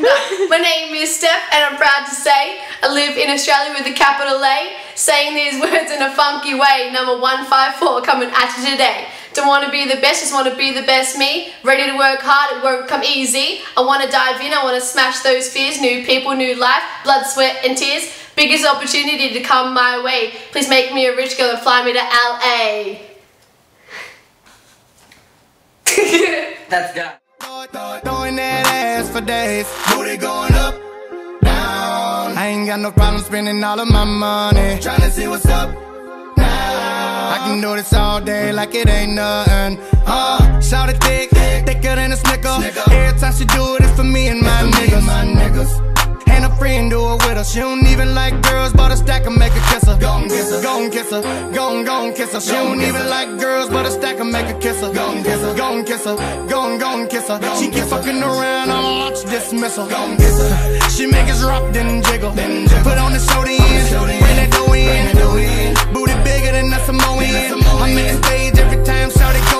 My name is Steph and I'm proud to say I live in Australia with a capital A. Saying these words in a funky way. Number 154 coming at you today. Don't want to be the best, just want to be the best me. Ready to work hard, it won't come easy. I want to dive in, I want to smash those fears. New people, new life, blood, sweat and tears. Biggest opportunity to come my way. Please make me a rich girl and fly me to LA. That's good. Throwing that ass for days. Booty going up, down. I ain't got no problem spending all of my money. Tryna see what's up now. I can do this all day like it ain't nothing. Shout it thick, thicker than a Snicker. Every time she do it, it's for me and my niggas. And a friend do it with her. She don't even like girls, but a stack and make her kiss her. Gon' kiss her, gon' kiss her, gon' kiss her. She don't even like girls, but a stack and make her kiss her. Gon' kiss her, gon' kiss her, gon' kiss her. She keep fucking around, I'ma launch dismissal. Gon' kiss her. She make us rock, then jiggle. Put on the show in, bring that dough in. Booty bigger than a Samoan. I'm in the stage every time, shout it.